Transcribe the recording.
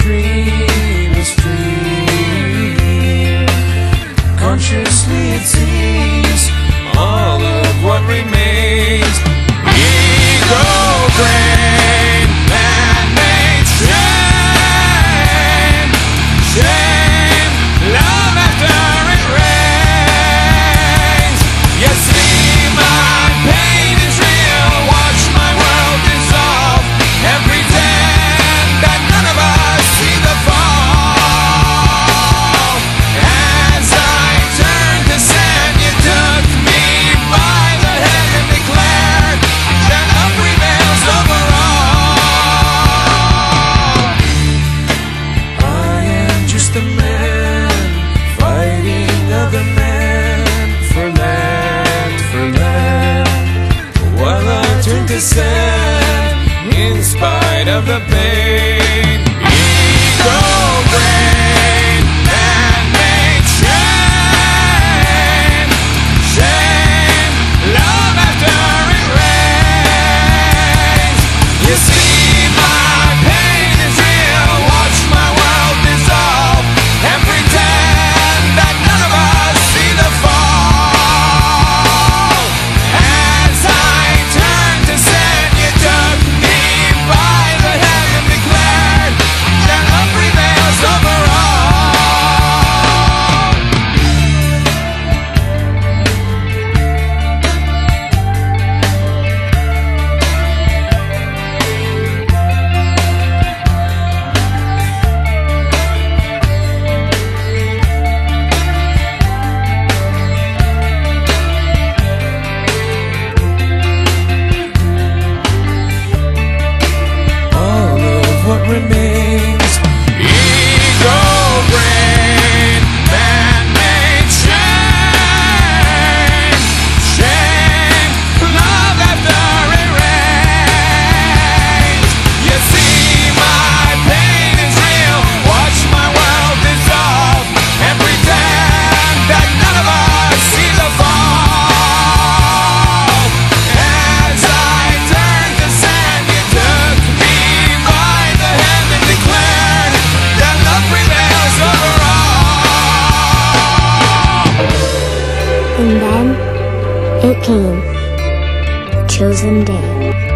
dream is free. Consciously it seems all of what remains. Ego brain, man-made shame, shame, love after it rains. You see my pain is real, watch my world dissolve and pretend that none of us see the fall. As I turned to sand, you took me by the hand and declared that love prevails over all. I am just a man fighting other men for land, while I turn to sand in spite of the pain. Ego brain, man-made shame, shame, love after it rains. You see my pain is real, watch my world dissolve and pretend that none of us see the fall. As I turned to sand, you took me by the hand and declared that love prevails over all of what remains. Ego brain, man-made shame, shame, love after it rains. You see my pain is real, watch my world dissolve and pretend that none of us see the fall. As I turned to sand, you took me by the hand and declared that love prevails over all. And then it came, chosen day.